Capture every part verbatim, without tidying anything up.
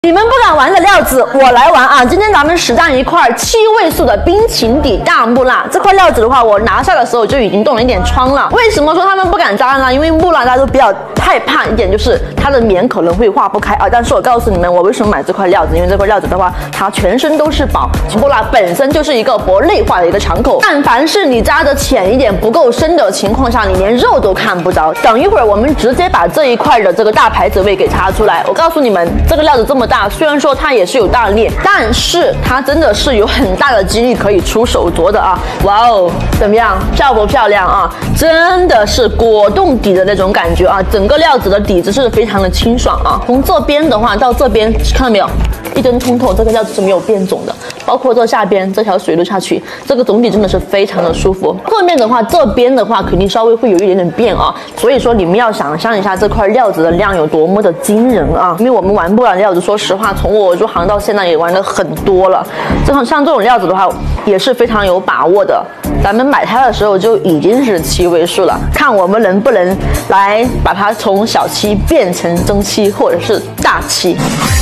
你们不敢玩的料子，我来玩啊！今天咱们实战一块七位数的冰情底大木蜡。这块料子的话，我拿下的时候就已经动了一点疮了。为什么说他们不敢扎呢？因为木蜡大家都比较害怕一点，就是它的棉可能会化不开啊。但是我告诉你们，我为什么买这块料子？因为这块料子的话，它全身都是宝。木蜡本身就是一个薄内化的一个敞口，但凡是你扎的浅一点、不够深的情况下，你连肉都看不着。等一会儿我们直接把这一块的这个大牌子位给插出来。我告诉你们，这个料子这么大，虽然说它也是有大裂，但是它真的是有很大的几率可以出手镯的啊！哇哦，怎么样，漂不漂亮啊？真的是果冻底的那种感觉啊！整个料子的底子是非常的清爽啊。从这边的话到这边，看到没有？一针通透，这个料子是没有变种的。包括这下边这条水路下去，这个总体真的是非常的舒服。侧面的话，这边的话肯定稍微会有一点点变啊，所以说你们要想象一下这块料子的量有多么的惊人啊！因为我们玩不完料子，说实话，从我入行到现在也玩了很多了。这种像这种料子的话，也是非常有把握的。咱们买它的时候就已经是七位数了，看我们能不能来把它从小七变成中七或者是大七。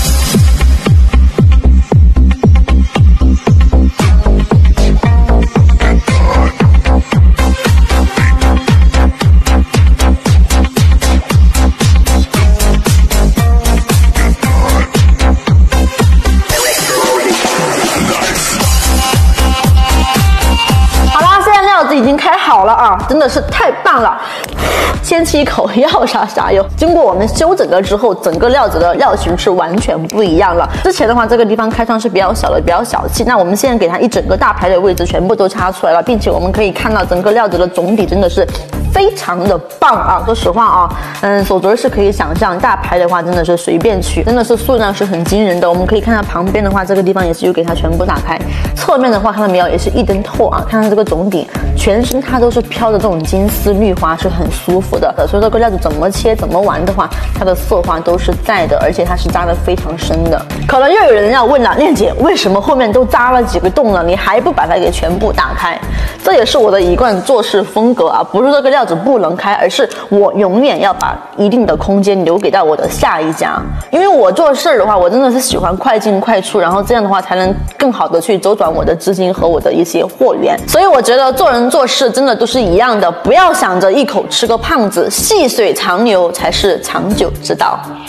已经开好了啊，真的是太棒了！先吃一口药啥啥哟。经过我们修整了之后，整个料子的料型是完全不一样了。之前的话，这个地方开创是比较小的，比较小气。那我们现在给它一整个大牌的位置全部都插出来了，并且我们可以看到整个料子的总底真的是非常的棒啊！说实话啊，嗯，手镯是可以想象，大牌的话真的是随便取，真的是数量是很惊人的。我们可以看到旁边的话，这个地方也是有给它全部打开。侧面的话，看到没有，也是一灯透啊！看到这个总底，全身它都是飘的这种金丝绿花，是很舒服的。所以这个料子怎么切怎么玩的话，它的色花都是在的，而且它是扎的非常深的。可能又有人要问了，链姐，为什么后面都扎了几个洞了，你还不把它给全部打开？这也是我的一贯做事风格啊，不是这个料子不能开，而是我永远要把一定的空间留给到我的下一家。因为我做事的话，我真的是喜欢快进快出，然后这样的话才能更好的去周转我的资金和我的一些货源。所以我觉得做人做事真的都是一样的，不要想着一口吃个胖子，细水长流才是长久之道。